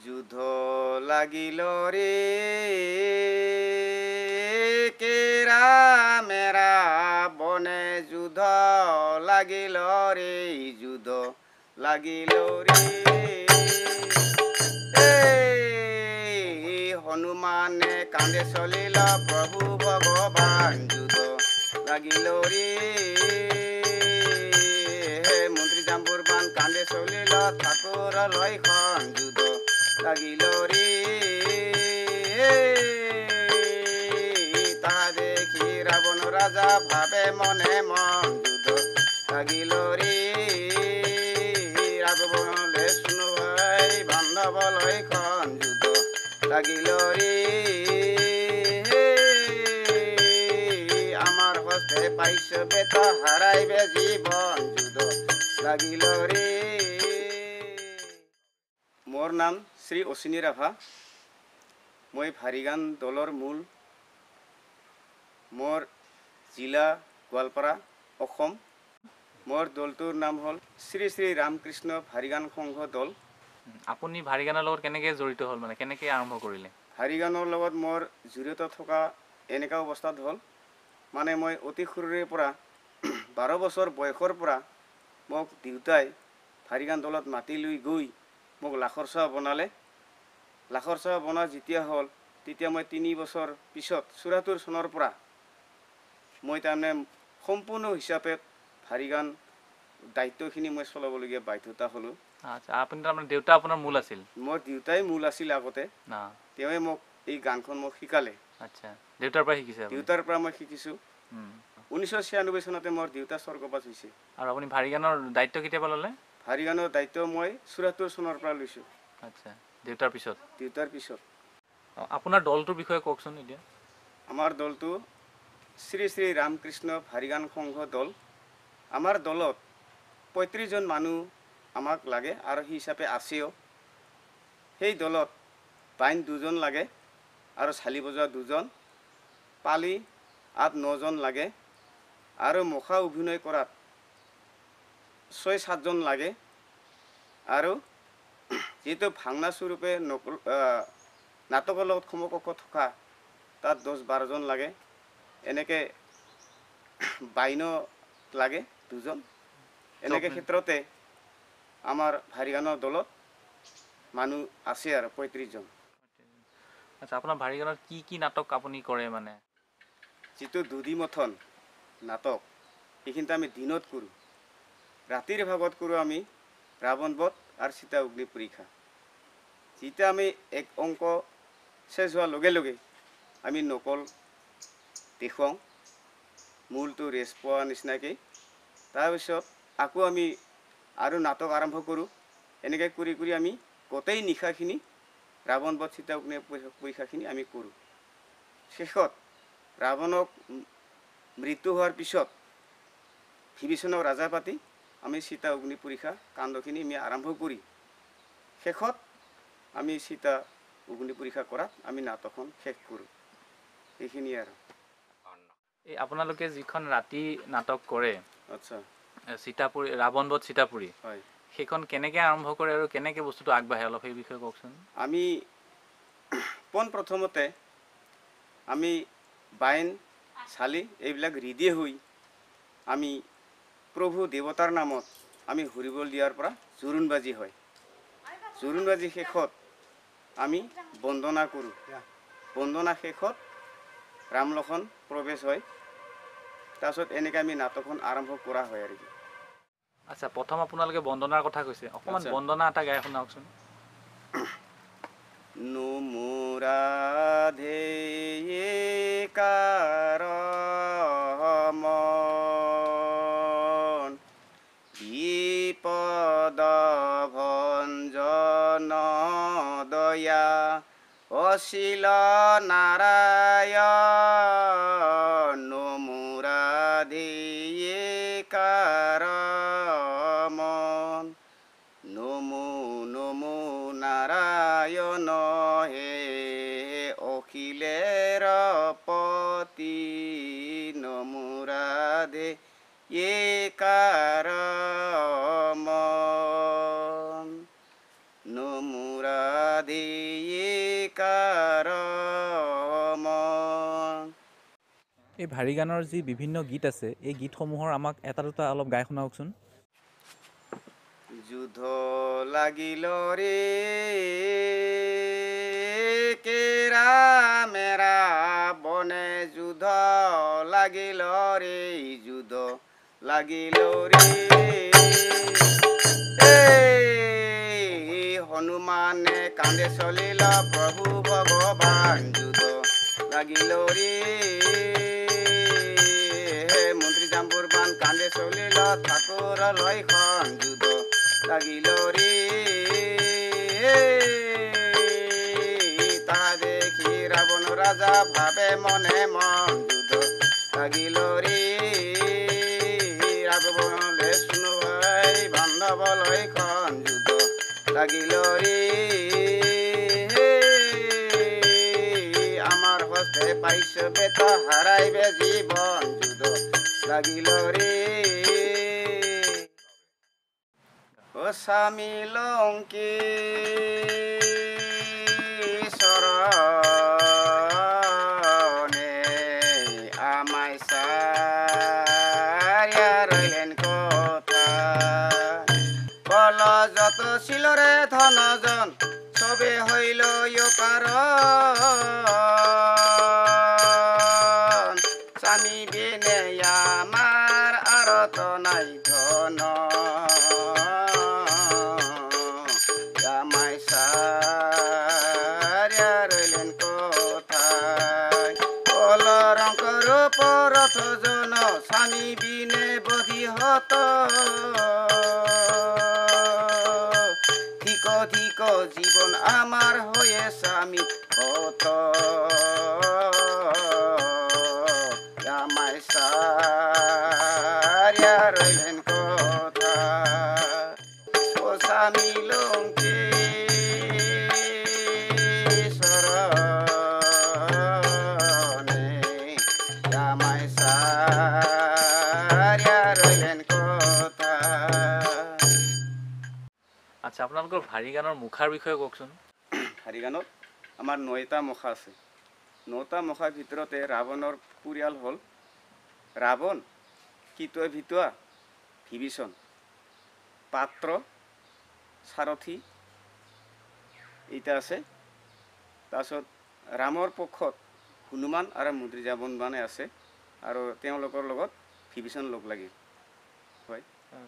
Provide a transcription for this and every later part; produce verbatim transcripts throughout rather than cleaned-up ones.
যুদ্ধ লাগিল রে কেরা মেরা বনে যুদ্ধ লাগিল রে যুদ্ধ লাগিল রে হনুমানে কান্দে চলিল প্রভু ভগবান যুদ্ধ লাগিল রে মন্ত্রী জাম্বুরবান কান্দে চলিল ঠাকুর লয়খন যুদ্ধ লাগিল রে তাহা দেখি রাবণ রাজা ভাবে মনে মন যুদ্ধ লাগিল রে রাবণলে শুনো ভাই বান্ধব লয়খন যুদ্ধ লাগিল রে আমার হস্তে পাইছ বেত হারাইবে জীবন যুদ্ধ লাগিল রে মোর নাম শ্রী উশিনী রাভা মই ভারি গান দলৰ মূল মোর জিলা গোৱালপাৰা অসম মোর দলটোৰ নাম হল শ্রী শ্রী রামকৃষ্ণ ভারি গান সংঘ দল আপুনি ভাৰি গানৰ লগত কেনেকৈ জড়িত হ'ল মানে কেনেকৈ আৰম্ভ কৰিলে ভাৰি গানৰ লগত মোৰ জড়িত থকা এনেকা অৱস্থাত হ'ল মানে মই অতি সৰুৰে পৰা বাৰ বছৰ বয়সৰ পৰা মোক দেউতাই ভাৰি গান দলত মাতি লৈ গৈ মোক লাখৰ চাহ বনালে লাখৰ চাহ বনা যেতিয়া হ'ল তেতিয়া মই তিনি বছৰ পিছত চৌৰাত্তৰ চনৰ পৰা মই তাৰমানে সম্পূৰ্ণ হিচাপে ভাৰি গান দায়িত্বখিনি মই চলাবলগীয়া বাধ্যতা হ'লোঁ আচ্ছা আপুনি তাৰমানে দেউতা আপোনাৰ মূল আছিল মোৰ দেউতাই মূল আছিল আগতে তেওঁৱে মোক এই গানখন মোক শিকালে আচ্ছা দেউতাৰ পৰা শিকিছে দেউতাৰ পৰা মই শিকিছোঁ ঊনৈছশ ছিয়ানব্বৈ চনতে মোৰ দেউতা স্বৰ্গবাস হৈছে আৰু আপুনি ভাৰি গানৰ দায়িত্ব কেতিয়াবা ল'লে ভাৰি গানৰ দায়িত্ব মই চৌৰাত্তৰ চনৰ পৰা লৈছোঁ আচ্ছা দেউতাৰ পিছত দেউতাৰ পিছত আপোনাৰ দলটোৰ বিষয়ে কওকচোন এতিয়া আমাৰ দলটো শ্ৰী শ্ৰী ৰামকৃষ্ণ ভাৰি গান সংঘ দল আমাৰ দলত পঁয়ত্ৰিছজন মানুহ আমাক লাগে আৰু সেই হিচাপে আছেও সেই দলত বাইন দুজন লাগে আৰু চালি বজোৱা দুজন পালি আঠ নজন লাগে আৰু মুখা অভিনয় কৰাত ছয় সাতজন লাগে আৰু যেহেতু ভাংনা স্বৰূপে নকল নাটকৰ লগত সমকক্ষ থকা তাত দহ বাৰজন লাগে এনেকৈ বাইন লাগে দুজন এনেকৈ ক্ষেত্ৰতে আমাৰ ভাৰি গানৰ দলত মানুহ আছে আৰু পঁয়ত্ৰিছজন আচ্ছা আপোনাৰ ভাৰি গানত কি কি নাটক আপুনি কৰে মানে যিটো দুদিমথন নাটক সেইখিনিতে আমি দিনত কৰোঁ ৰাতিৰ ভাগত কৰোঁ আমি ৰাৱণ বধ আৰু সীতা অগ্নি পৰীক্ষা যেতিয়া আমি এক অংক শেষ হোৱাৰ লগে লগে আমি নকল দেখুৱাওঁ মূলটো ৰেষ্ট পোৱা নিচিনাকৈ তাৰপিছত আকৌ আমি আৰু নাটক আৰম্ভ কৰোঁ এনেকৈ কৰি কৰি আমি গোটেই নিশাখিনি ৰাৱণ বধ সীতা অগ্নি পৰীক্ষাখিনি আমি কৰোঁ শেষত ৰাৱণক মৃত্যু হোৱাৰ পিছত বিভীষণক ৰাজা পাতি আমি সীতা অগ্নি পৰীক্ষা কাণ্ডখিনি আমি আৰম্ভ কৰি শেষত আমি সীতা অগ্নি পৰীক্ষা কৰাত আমি নাটকখন শেষ কৰোঁ এইখিনিয়ে আৰু এই আপোনালোকে যিখন ৰাতি নাটক কৰে আচ্ছা সীতাপুৰী ৰাৱণ বধ সীতাপুৰী হয় সেইখন কেনেকৈ আৰম্ভ কৰে আৰু কেনেকৈ বস্তুটো আগবাঢ়ে অলপ সেই বিষয়ে কওকচোন আমি পোন প্ৰথমতে আমি বাইন চালি এইবিলাক ৰেডি হৈ আমি প্ৰভু দেৱতাৰ নামত আমি হৰিবল দিয়াৰ পৰা জোৰোণবাজি হয় জোৰোণবাজি শেষত আমি বন্দনা কৰোঁ বন্দনা শেষত ৰাম লক্ষ্মণ প্ৰৱেশ হয় তাৰপিছত এনেকৈ আমি নাটকখন আৰম্ভ কৰা হয় আৰু কি আচ্ছা প্ৰথম আপোনালোকে বন্দনাৰ কথা কৈছে অকণমান বন্দনা এটা গাই শুনাওকচোন নুমুৰাধে কাৰমন বিপদ ভঞ্জন দয়া অশীল নাৰায়ণ নুমুৰাধে কাৰমন নমো নমো নাৰায়ণ হে অখিলেৰ পতি নমুৰাধে এ কাৰমন নমুৰাধে এই ভাৰী গানৰ যি বিভিন্ন গীত আছে এই গীতসমূহৰ আমাক এটা দুটা অলপ গাই শুনাওকচোন। যুদ্ধ লাগিল রে কেরা মেরা বনে যুদ্ধ লাগিল রে যুদ্ধ লাগিল রে হনুমানে কান্দে চলিল প্রভু ভগবান যুদ্ধ লাগিল রে মন্ত্রী জাম্বুর বান কান্দে চলিল ঠাকুর লয়খন যুদ্ধ লাগিল রে তা দেখি রাবণ রাজা ভাবে মনে মন যুদ্ধ লাগিল রে রাবণে শুনো ভাই বান্ধব লয়খন যুদ্ধ লাগিল রে আমার হস্তে পাইছ বেতা হারাইবে জীবন যুদ্ধ লাগিল রে ও স্বামী লঙ্কি সরণে আমায় সারিয়া রইলেন কথা বল যত ছিল রে ধনজন সবে হইল কারণ স্বামী বিনে আমার আরত নাই ধন আমায় সারিয়া রইলেন কোথায় অলঙ্কর পরথ জন স্বামী বিনে বধি হত ধিক ধিক জীবন আমার হয়ে স্বামী হত আমায় সারিয়া রইলেন কোথায় ও স্বামী লঙ্কি সরণে আমায় সারিয়া রইলেন কোথায়। আচ্ছা আপোনালোকৰ ভাৰী গানৰ মুখাৰ বিষয়ে কওকচোন। ভাৰী গানত আমাৰ নয়টা মুখা আছে। নটা মুখাৰ ভিতৰতে ৰাৱণৰ পৰিয়াল হ'ল ৰাৱণ, কিতুৱা ভিতুৱা, বিভীষণ, পাত্ৰ, সাৰথী এইটা আছে। তাৰপিছত ৰামৰ পক্ষত হনুমান আৰু মন্ত্ৰী জাম্বুবানে আছে আৰু তেওঁলোকৰ লগত বিভীষণ লগ লাগিল হয়।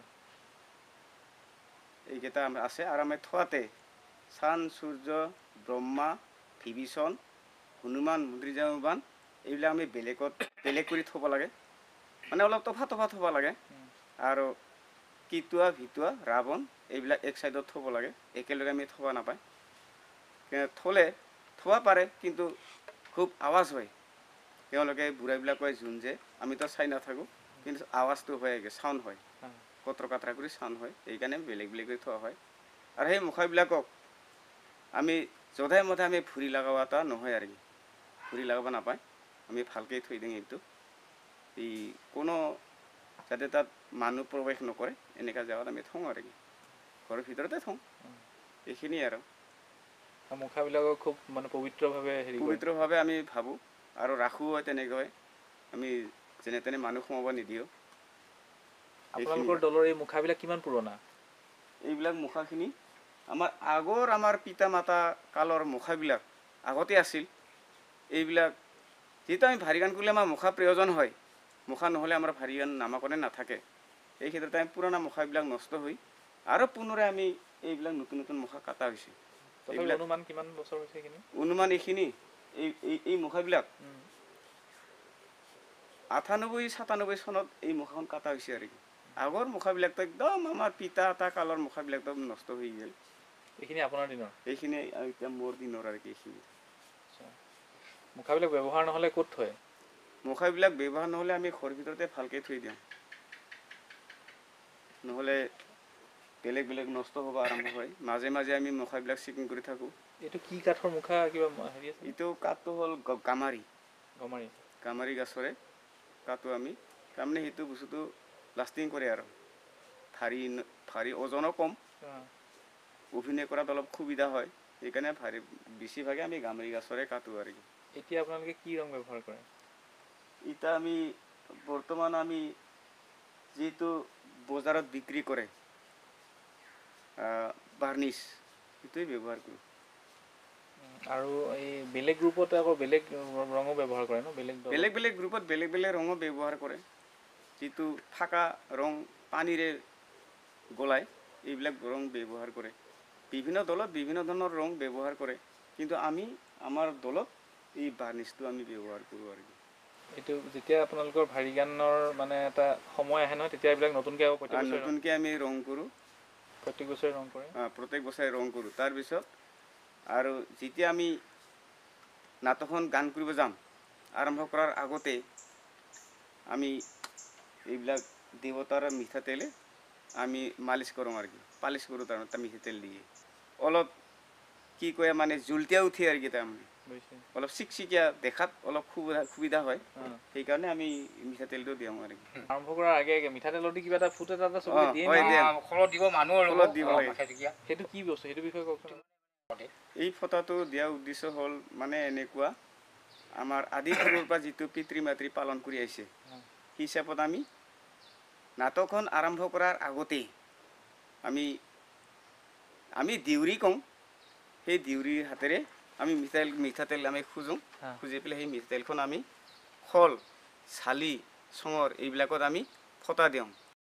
এইকেইটা আছে আৰু আমি থোৱাতে চান সূৰ্য ব্ৰহ্মা বিভীষণ হনুমান মন্ত্ৰী জাম্বুবান এইবিলাক আমি বেলেগত বেলেগ কৰি থ'ব লাগে, মানে অলপ তফা তফা থ'ব লাগে। আৰু কিতুৱা ভিতুৱা ৰাৱণ এইবিলাক এক চাইডত থ'ব লাগে, একেলগে আমি থ'ব নাপায়। থ'লে থ'ব পাৰে কিন্তু খুব আৱাজ হয়। তেওঁলোকে বুঢ়াবিলাক কয় যোন যে আমিতো চাই নাথাকোঁ কিন্তু আৱাজটো হয়, চাউণ্ড হয়, কটৰ কাটৰা কৰি চাউণ্ড হয়, সেইকাৰণে বেলেগ বেলেগ কৰি থোৱা হয়। আৰু সেই মুখাবিলাকক আমি যধে মধে আমি ভৰি লগাব এটা নহয় আৰু কি ভৰি লগাব নাপায়, আমি ভালকৈ থৈ দিওঁ। এইটো এই কোনো যাতে তাত মানুহ প্ৰৱেশ নকৰে এনেকুৱা জেগাত আমি থওঁ আৰু কি ঘৰৰ ভিতৰতে থওঁ। এইখিনিয়ে আৰু মুখাবিলাকক খুব মানে পবিত্ৰভাৱে হেৰি পবিত্ৰভাৱে আমি ভাবোঁ আৰু ৰাখোঁ হয়। তেনেকৈ আমি যেনে তেনে মানুহ সোমাব নিদিওঁ। আপোনালোকৰ দলৰ এই মুখাবিলাক কিমান পুৰণা? এইবিলাক মুখাখিনি আমাৰ আগৰ আমাৰ পিতা মাতা কালৰ মুখাবিলাক আগতে আছিল। এইবিলাক যিহেতু আমি ভাৰী গান কৰিলে আমাৰ মুখা প্ৰয়োজন হয়, মুখা নহ'লে আমাৰ ভাৰী গান নামাকৰণে নাথাকে। এই ক্ষেত্ৰতে আমি পুৰণা মুখাবিলাক নষ্ট হৈ আৰু পুনৰাই আমি এইবিলাক নতুন নতুন মুখা কটা হৈছে। অনুমান কিমান বছৰ হৈছে এইখিনি? অনুমান এইখিনি এই এই মুখাবিলাক আঠানব্বৈ সাতানব্বৈ চনত এই মুখাখন কটা হৈছে আৰু কি আগৰ মুখাবিলাকতো একদম আমাৰ পিতা এটা কালৰ মুখাবিলাক একদম নষ্ট হৈ গ'ল। এইখিনি আপোনাৰ দিনৰ? এইখিনি এতিয়া মোৰ দিনৰ আৰু কি এইখিনি মুখাবিলাক ব্যৱহাৰ নহ'লে ক'ত থয়? মুখাবিলাক ব্যৱহাৰ নহ'লে আমি ঘৰৰ ভিতৰতে ভালকৈ থৈ দিওঁ, নহ'লে বেলেগ বেলেগ নষ্ট হ'ব আৰম্ভ হয়। মাজে মাজে আমি মুখাবিলাক চেকিং কৰি থাকোঁ। এইটো কি কাঠৰ মুখা কিবা হেৰি আছে? এইটো কাঠটো হ'ল গামাৰি গামাৰি গামাৰি গছৰে কাঠটো আমি তাৰমানে সেইটো বস্তুটো লাষ্টিং কৰে আৰু ভাৰী ভাৰী ওজনো কম, অভিনয় কৰাত অলপ সুবিধা হয়। সেইকাৰণে ভাৰী বেছিভাগে আমি গামাৰি গছৰে কাটো আৰু কি। এতিয়া আপোনালোকে কি ৰং ব্যৱহাৰ কৰে? ইটা আমি বৰ্তমান আমি যেহেতু বজাৰত বিক্ৰী কৰে বাৰ্নিছ এইটোৱে ব্যৱহাৰ কৰোঁ। আৰু এই বেলেগ গ্ৰুপত আকৌ বেলেগ ৰঙো ব্যৱহাৰ কৰে ন? বেলেগ বেলেগ বেলেগ গ্ৰুপত বেলেগ বেলেগ ৰঙো ব্যৱহাৰ কৰে। যিটো ফাকা ৰং পানীৰে গলাই এইবিলাক ৰং ব্যৱহাৰ কৰে। বিভিন্ন দলত বিভিন্ন ধৰণৰ ৰং ব্যৱহাৰ কৰে, কিন্তু আমি আমাৰ দলত এই বাৰ্নিছটো আমি ব্যৱহাৰ কৰোঁ আৰু কি। এইটো যেতিয়া আপোনালোকৰ ভাৰী গানৰ মানে এটা সময় আহে নহয়, তেতিয়া এইবিলাক নতুনকৈ আকৌ প্ৰত্যেক বছৰে নতুনকৈ আমি ৰং কৰোঁ। প্ৰত্যেক বছৰে ৰং কৰে প্ৰত্যেক বছৰে ৰং কৰোঁ। তাৰপিছত আৰু যেতিয়া আমি নাটকখন গান কৰিব যাম, আৰম্ভ কৰাৰ আগতে আমি এইবিলাক দেৱতাৰ মিঠাতেলে আমি মালিচ কৰোঁ আৰু কি, পালিচ কৰোঁ। তাৰমানে তাৰ মিঠাতেল দিয়ে অলপ কি কয় মানে জুলতীয়া উঠে আৰু কি, তাৰমানে অলপ চিকচিকীয়া দেখাত অলপ সুবিধা সুবিধা হয়। সেইকাৰণে আমি মিঠাতেলটো দিওঁ আৰু কি। আৰম্ভ কৰাৰ আগে আগে মিঠাতেলৰ দি কিবা এটা ফুট এটা এটা চবকে দিয়ে খলত দিব মানুহ আৰু দিব লাগে। সেইটো কি বস্তু, সেইটো বিষয়ে কওকচোন। এই ফটাটো দিয়াৰ উদ্দেশ্য হ'ল মানে এনেকুৱা, আমাৰ আদি সৰুৰ পৰা যিটো পিতৃ মাতৃ পালন কৰি আহিছে, সেই হিচাপত আমি নাটকখন আৰম্ভ কৰাৰ আগতেই আমি আমি ডিউৰি কওঁ, সেই ডিউৰিৰ হাতেৰে আমি মিঠাতেল মিঠাতেল আমি খোজোঁ। খুজি পেলাই সেই মিঠাতেলখন আমি খল চালি চঙৰ এইবিলাকত আমি ফটা দিওঁ।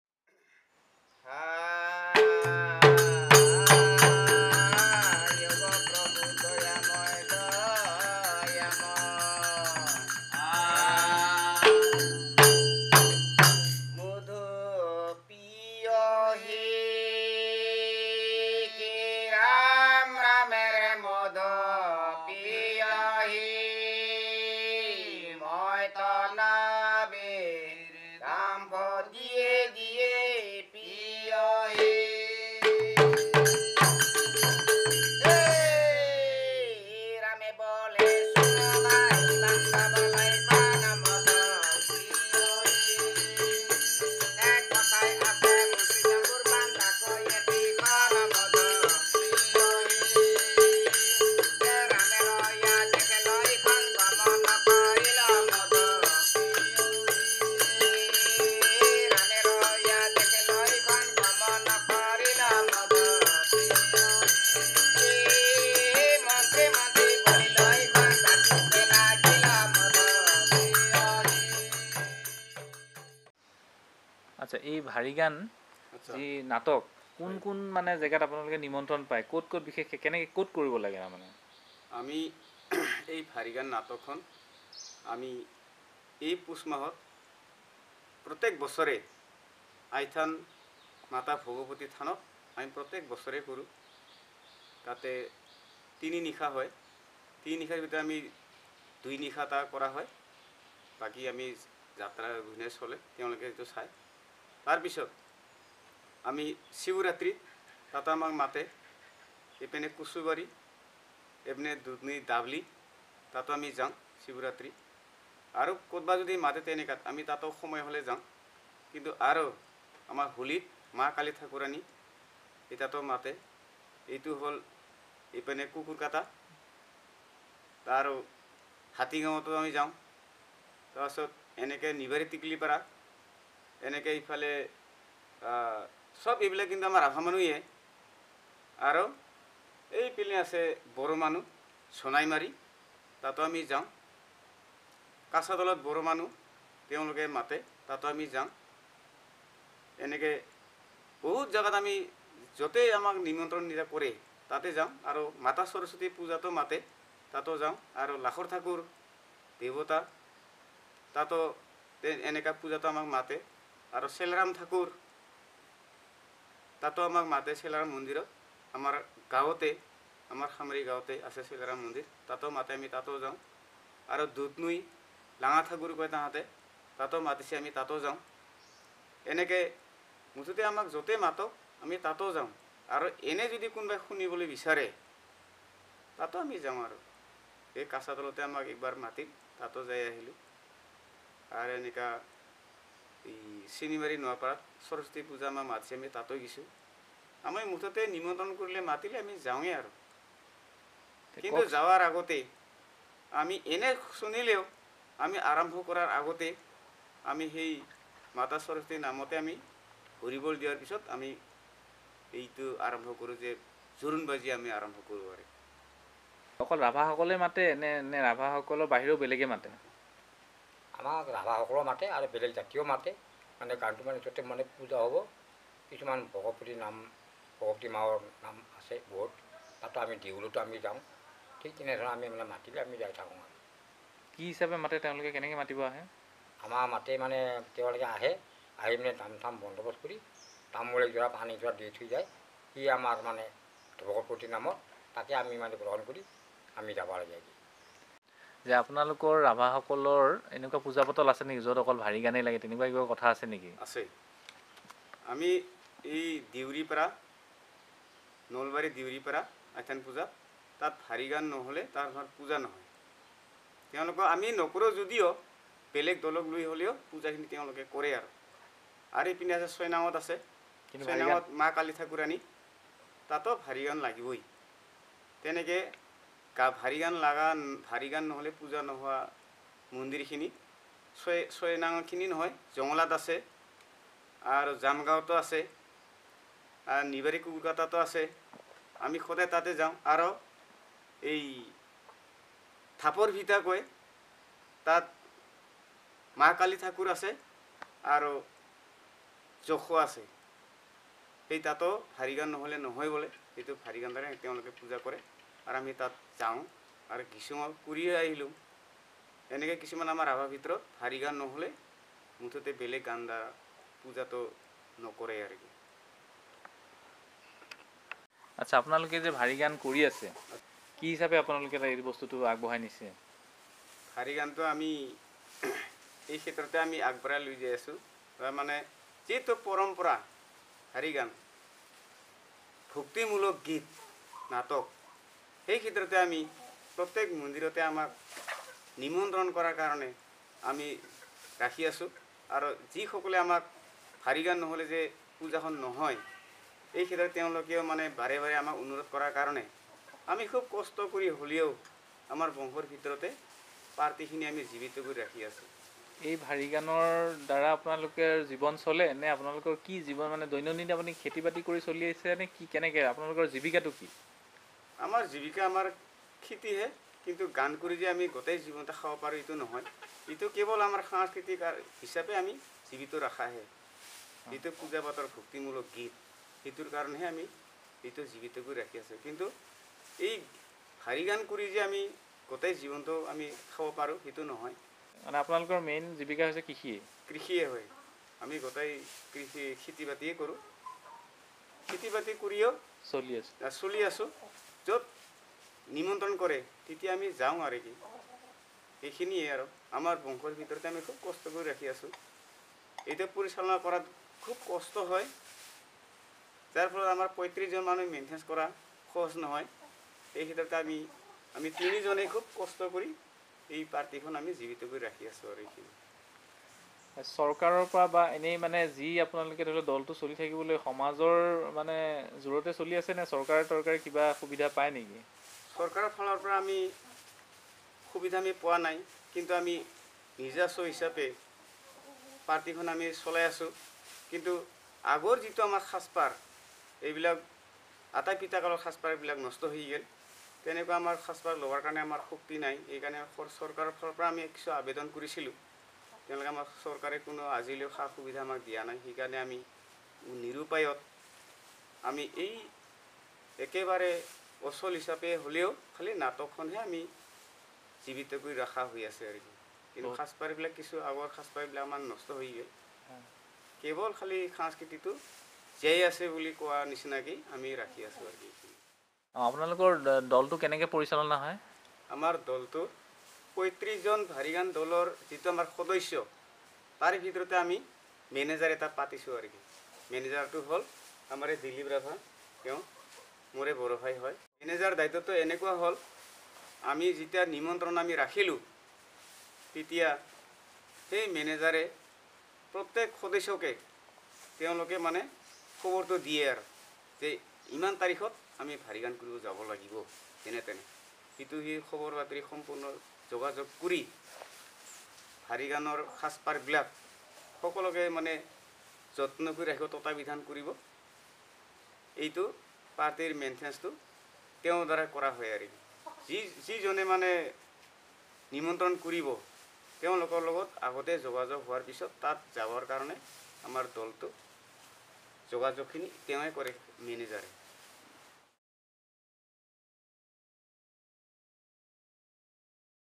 আচ্ছা, এই ভাৰী গান যি নাটক কোন কোন মানে জেগাত আপোনালোকে নিমন্ত্ৰণ পায়, ক'ত ক'ত বিশেষকৈ কেনেকৈ ক'ত কৰিব লাগে? মানে আমি এই ভাৰী গান নাটকখন আমি এই পুষ মাহত প্ৰত্যেক বছৰে আইথান মাতা ভগৱতী থানত আমি প্ৰত্যেক বছৰে কৰোঁ। তাতে তিনি নিশা হয়। তিনি নিশাৰ ভিতৰত আমি দুই নিশা এটা কৰা হয়, বাকী আমি যাত্ৰা যোনে চলে তেওঁলোকে এইটো চায়। তাৰপিছত আমি শিৱৰাত্ৰিত তাত আমাক মাতে, এইপিনে কুচুবাৰী এইপিনে দুধনৈ ডাবলি তাতো আমি যাওঁ শিৱৰাত্ৰি। আৰু ক'ৰবাত যদি মাতে তেনেকাত আমি তাতো সময় হ'লে যাওঁ। কিন্তু আৰু আমাৰ হোলীত মা কালী ঠাকুৰানী এই তাতো মাতে। এইটো হ'ল এইপিনে কুকুৰকাটা, আৰু হাতীগাঁৱতো আমি যাওঁ। তাৰপাছত এনেকৈ নিবাৰী টিকলিপাৰা, এনেকৈ ইফালে চব এইবিলাক কিন্তু আমাৰ ৰাভা মানুহে। আৰু এই পিনে আছে বড়ো মানুহ সোণাইমাৰি, তাতো আমি যাওঁ। কাছাতলত বড়ো মানুহ তেওঁলোকে মাতে, তাতো আমি যাওঁ। এনেকৈ বহুত জেগাত আমি য'তেই আমাক নিমন্ত্ৰণ নিয়া কৰে তাতে যাওঁ। আৰু মাতা সৰস্বতী পূজাতো মাতে, তাতো যাওঁ। আৰু লাখৰ ঠাকুৰ দেৱতা তাতো এনেকুৱা পূজাতো আমাক মাতে। আৰু চেলাৰাম ঠাকুৰ তাতো আমাক মাতে, চেলাৰাম মন্দিৰত আমাৰ গাঁৱতে, আমাৰ খামৰি গাঁৱতে আছে চেলাৰাম মন্দিৰ, তাতো মাতে, আমি তাতো যাওঁ। আৰু দুধনৈ লাঙা ঠাকুৰ কয় তাহাঁতে, তাতো মাতিছে, আমি তাতো যাওঁ। এনেকৈ মুঠতে আমাক য'তে মাতক আমি তাতো যাওঁ। আৰু এনে যদি কোনোবাই শুনিবলৈ বিচাৰে তাতো আমি যাওঁ। আৰু এই কাছাতলতে আমাক একবাৰ মাতিল, তাতো যাই আহিলোঁ। আৰু এনেকুৱা এই চিনিমাৰী নোৱাপাৰাত সৰস্বতী পূজা আমাক মাতিছে, আমি তাতো গৈছোঁ। আমি মুঠতে নিমন্ত্ৰণ কৰিলে মাতিলে আমি যাওঁৱেই। আৰু কিন্তু যাওয়ার আগতে আমি এনে শুনিলেও আমি আৰম্ভ কৰাৰ আগতে আমি সেই মাতা সৰস্বতীৰ নামতে আমি হৰিবল দিয়াৰ পিছত আমি এইটো আৰম্ভ কৰোঁ যে জোৰোণ বাজি আমি আৰম্ভ কৰোঁ আৰু অকল ৰাভাসকলে মাতে নে নে ৰাভাসকলৰ বাহিৰেও বেলেগে মাতে? আমাক ৰাভাসকলৰ মাতে আৰু বেলেগ জাতিও মাতে। মানে গানটো মানে য'তে মানে পূজা হ'ব, কিছুমান ভগৱতী নাম ভগৱতী মাৰ নাম আছে বহুত, তাতো আমি দেউলতো আমি যাওঁ। ঠিক তেনেধৰণে আমি মানে মাতিলে আমি যাই থাকোঁ আৰু কি হিচাপে মাতে তেওঁলোকে, কেনেকৈ মাতিব আহে? আমাৰ মাতে মানে তেওঁলোকে আহে, আহি মানে দাম চাম বন্দবস্ত কৰি তামোল এযোৰা পানী এযোৰা দি থৈ যায়। সি আমাৰ মানে ভগৱতী নামত তাকে আমি মানে গ্ৰহণ কৰি আমি যাব লাগে। যে আপোনালোকৰ ৰাভাসকলৰ এনেকুৱা পূজা পাতল আছে নেকি য'ত অকল ভাৰী গানেই লাগে, তেনেকুৱা কিবা কথা আছে নেকি? আছে। আমি এই দেউৰীপাৰা নলবাৰী দেউৰীপাৰা আইথান পূজা তাত ভাৰী গান নহ'লে তাৰ ঘৰত পূজা নহয়। তেওঁলোকক আমি নকৰোঁ যদিও বেলেগ দলক লৈ হ'লেও পূজাখিনি তেওঁলোকে কৰে আৰু আৰু এইপিনে আছে ছয়নাঙত আছে, ছয়নাঙত মা কালী ঠাকুৰাণী, তাতো ভাৰী গান লাগিবই। তেনেকৈ গা ভাৰী গান লগা ভাৰী গান নহ'লে পূজা নোহোৱা মন্দিৰখিনি ছয় ছয়নাঙখিনি নহয়, জঙলাত আছে আৰু জামগাঁৱতো আছে আৰু নিবাৰী কলকাতাতো আছে। আমি সদায় তাতে যাওঁ। আৰু এই থাপৰ ভিতা কয়, তাত মা কালী ঠাকুৰ আছে আৰু যশো আছে। সেই তাতো ভাৰী গান নহ'লে নহয় বোলে, সেইটো ভাৰী গান দ্বাৰা তেওঁলোকে পূজা কৰে আৰু আমি তাত যাওঁ আৰু কিছুমান কৰিয়ে আহিলোঁ। এনেকৈ কিছুমান আমাৰ ৰাভাৰ ভিতৰত ভাৰী গান নহ'লে মুঠতে বেলেগ গান দ্বাৰা পূজাটো নকৰে আৰু কি। আচ্ছা, আপোনালোকে যে ভাৰী গান কৰি আছে, কি হিচাপে আপোনালোকে এই বস্তুটো আগবঢ়াই নিছে? ভাৰী গানটো আমি এই ক্ষেত্ৰতে আমি আগবঢ়াই লৈ যাই আছোঁ। মানে যিটো পৰম্পৰা ভাৰী গান, ভক্তিমূলক গীত নাটক, সেই ক্ষেত্ৰতে আমি প্ৰত্যেক মন্দিৰতে আমাক নিমন্ত্ৰণ কৰাৰ কাৰণে আমি ৰাখি আছোঁ। আৰু যিসকলে আমাক ভাৰী গান নহ'লে যে পূজাখন নহয়, এই ক্ষেত্ৰত তেওঁলোকেও মানে বাৰে বাৰে আমাক অনুৰোধ কৰাৰ কাৰণে আমি খুব কষ্ট কৰি হ'লেও আমাৰ বংশৰ ভিতৰতে পাৰ্টিখিনি আমি জীৱিত কৰি ৰাখি আছোঁ। এই ভাৰী গানৰ দ্বাৰা আপোনালোকৰ জীৱন চলে নে আপোনালোকৰ কি জীৱন, মানে দৈনন্দিন আপুনি খেতি বাতি কৰি চলি আহিছে নে কি, কেনেকৈ আপোনালোকৰ জীৱিকাটো কি? আমাৰ জীৱিকা আমাৰ খেতিহে, কিন্তু গান কৰি যে আমি গোটেই জীৱনতে খাব পাৰোঁ এইটো নহয়। এইটো কেৱল আমাৰ সাংস্কৃতিক হিচাপে আমি জীৱিত ৰখাহে। যিটো পূজা পাতৰ ভক্তিমূলক গীত, সেইটোৰ কাৰণেহে আমি এইটো জীৱিত কৰি ৰাখি আছোঁ। কিন্তু এই ভাৰী গান কৰি যে আমি গোটেই জীৱনটো আমি খাব পাৰোঁ সেইটো নহয়। মানে আপোনালোকৰ মেইন জীৱিকা হৈছে কৃষি? কৃষিয়ে হয়। আমি গোটেই কৃষি খেতি বাতিয়ে কৰোঁ। খেতি বাতি কৰিও চলি আছে চলি আছোঁ। য'ত নিমন্ত্ৰণ কৰে তেতিয়া আমি যাওঁ আৰু কি, এইখিনিয়ে আৰু আমাৰ বংশৰ ভিতৰতে আমি খুব কষ্ট কৰি ৰাখি আছোঁ। এইটো পৰিচালনা কৰাত খুব কষ্ট হয়, যাৰ ফলত আমাৰ পঁয়ত্ৰিছজন মানুহ মেইনটেনেঞ্চ কৰা সহজ নহয়। এই ক্ষেত্ৰতে আমি আমি তিনিজনেই খুব কষ্ট কৰি এই পাৰ্টিখন আমি জীৱিত কৰি ৰাখি আছোঁ আৰু এইখিনি। চৰকাৰৰ পৰা বা এনেই মানে যি আপোনালোকে ধৰি লওক দলটো চলি থাকিবলৈ সমাজৰ মানে জোৰতে চলি আছে নে চৰকাৰে তৰকাৰে কিবা সুবিধা পায় নেকি? চৰকাৰৰ ফালৰ পৰা আমি সুবিধা আমি পোৱা নাই, কিন্তু আমি নিজস্ব হিচাপে পাৰ্টিখন আমি চলাই আছোঁ। কিন্তু আগৰ যিটো আমাৰ সাজপাৰ, এইবিলাক আটাই পিতাকালৰ সাজপাৰ এইবিলাক নষ্ট হৈ গ'ল। তেনেকুৱা আমাৰ সাজপাৰ লোৱাৰ কাৰণে আমাৰ শক্তি নাই। এইকাৰণে চৰকাৰৰ ফালৰ পৰা আমি কিছু আবেদন কৰিছিলোঁ, তেওঁলোকে আমাক চৰকাৰে কোনো আজিলৈও সা সুবিধা আমাক দিয়া নাই। সেইকাৰণে আমি নিৰুপায়ত আমি এই একেবাৰে অচল হিচাপে হ'লেও খালি নাটকখনহে আমি জীৱিত কৰি ৰখা হৈ আছে আৰু কি। কিন্তু সাজপাৰবিলাক কিছু আগৰ সাজপাৰবিলাক আমাৰ নষ্ট হৈ গ'ল। কেৱল খালি সংস্কৃতিটো জীয়াই আছে বুলি কোৱা নিচিনাকৈ আমি ৰাখি আছোঁ আৰু কি। অঁ, আপোনালোকৰ দলটো কেনেকৈ পৰিচালনা হয়? আমাৰ দলটো পঁয়ত্ৰিছজন ভাৰী গান দলৰ যিটো আমাৰ সদস্য, তাৰে ভিতৰতে আমি মেনেজাৰ এটা পাতিছোঁ আৰু কি। মেনেজাৰটো হ'ল আমাৰ এই দিলীপ ৰাভা, তেওঁ মোৰে বড়ো ভাই হয়। মেনেজাৰ দায়িত্বটো এনেকুৱা হ'ল, আমি যেতিয়া নিমন্ত্ৰণ আমি ৰাখিলোঁ তেতিয়া সেই মেনেজাৰে প্ৰত্যেক সদস্যকে তেওঁলোকে মানে খবৰটো দিয়ে আৰু যে ইমান তাৰিখত আমি ভাৰী গান কৰিব যাব লাগিব, যেনে তেনে সেইটো সি খবৰ বাতৰি সম্পূৰ্ণ যোগাযোগ কৰি ভাৰী গানৰ সাজপাৰবিলাক সকলোকে মানে যত্ন কৰি ৰাখিব তত্বাৱধান কৰিব এইটো পাৰ্টিৰ মেইনটেনেন্সটো তেওঁৰ দ্বাৰা কৰা হয় আৰু যি যিজনে মানে নিমন্ত্ৰণ কৰিব তেওঁলোকৰ লগত আগতে যোগাযোগ হোৱাৰ পিছত তাত যাবৰ কাৰণে আমাৰ দলটো যোগাযোগখিনি তেওঁৱে কৰে মেনেজাৰে